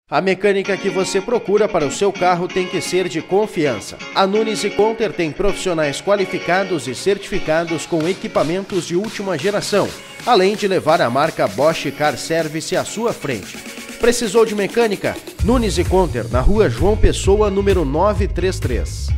A mecânica que você procura para o seu carro tem que ser de confiança. A Nunes e Conter tem profissionais qualificados e certificados com equipamentos de última geração, além de levar a marca Bosch Car Service à sua frente. Precisou de mecânica? Nunes e Conter, na rua João Pessoa, número 933.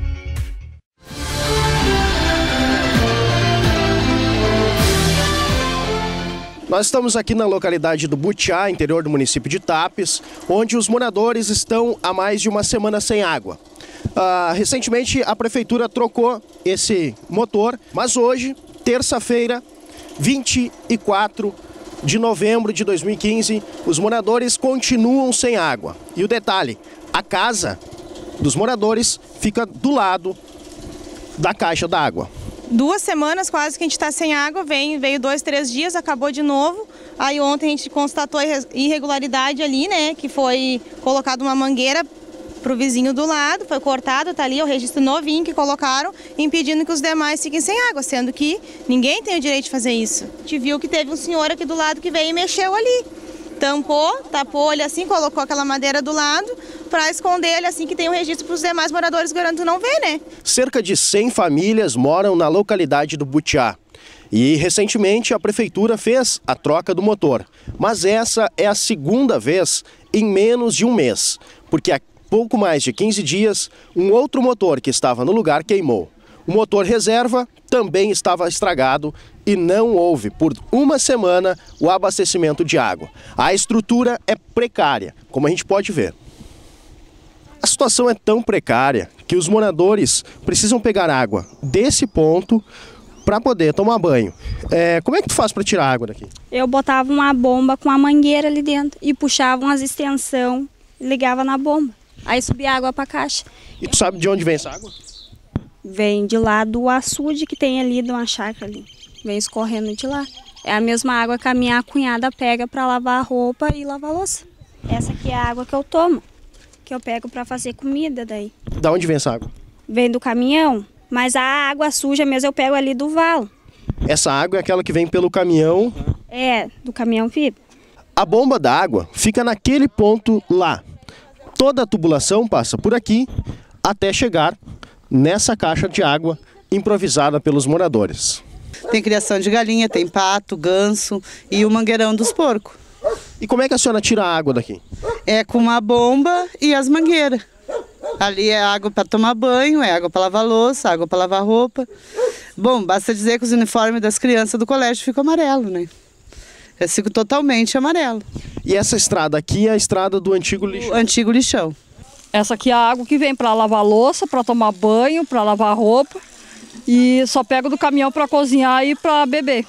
Nós estamos aqui na localidade do Butiá, interior do município de Tapes, onde os moradores estão há mais de uma semana sem água. Recentemente a prefeitura trocou esse motor, mas hoje, terça-feira, 24 de novembro de 2015, os moradores continuam sem água. E o detalhe, a casa dos moradores fica do lado da caixa d'água. 2 semanas quase que a gente está sem água, veio 2, 3 dias, acabou de novo. Aí ontem a gente constatou irregularidade ali, né, que foi colocado uma mangueira para o vizinho do lado, foi cortado, tá ali o registro novinho que colocaram, impedindo que os demais fiquem sem água, sendo que ninguém tem o direito de fazer isso. A gente viu que teve um senhor aqui do lado que veio e mexeu ali. Tapou ele assim, colocou aquela madeira do lado para esconder ele assim que tem o registro para os demais moradores, garanto não ver, né? Cerca de 100 famílias moram na localidade do Butiá. E recentemente a prefeitura fez a troca do motor. Mas essa é a segunda vez em menos de um mês, porque há pouco mais de 15 dias um outro motor que estava no lugar queimou. O motor reserva também estava estragado e não houve, por uma semana, o abastecimento de água. A estrutura é precária, como a gente pode ver. A situação é tão precária que os moradores precisam pegar água desse ponto para poder tomar banho. Como é que tu faz para tirar a água daqui? Eu botava uma bomba com a mangueira ali dentro e puxava umas extensão e ligava na bomba. Aí subia água para a caixa. E tu sabe de onde vem essa água? Vem de lá do açude que tem ali, de uma chácara ali. Vem escorrendo de lá. É a mesma água que a minha cunhada pega para lavar a roupa e lavar a louça. Essa aqui é a água que eu tomo, que eu pego para fazer comida daí. Da onde vem essa água? Vem do caminhão, mas a água suja mesmo eu pego ali do valo. Essa água é aquela que vem pelo caminhão? É, do caminhão FIB. A bomba da água fica naquele ponto lá. Toda a tubulação passa por aqui até chegar nessa caixa de água improvisada pelos moradores. Tem criação de galinha, tem pato, ganso e o mangueirão dos porcos. E como é que a senhora tira a água daqui? É com uma bomba e as mangueiras. Ali é água para tomar banho, é água para lavar louça, água para lavar roupa. Bom, basta dizer que os uniformes das crianças do colégio ficam amarelo, né? Eu fico totalmente amarelo. E essa estrada aqui é a estrada do antigo lixão? O antigo lixão. Essa aqui é a água que vem para lavar louça, para tomar banho, para lavar roupa. E só pego do caminhão para cozinhar e para beber.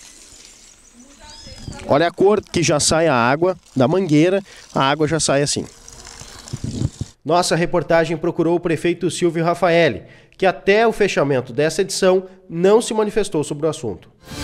Olha a cor que já sai a água da mangueira, a água já sai assim. Nossa reportagem procurou o prefeito Silvio Rafaeli, que até o fechamento dessa edição não se manifestou sobre o assunto.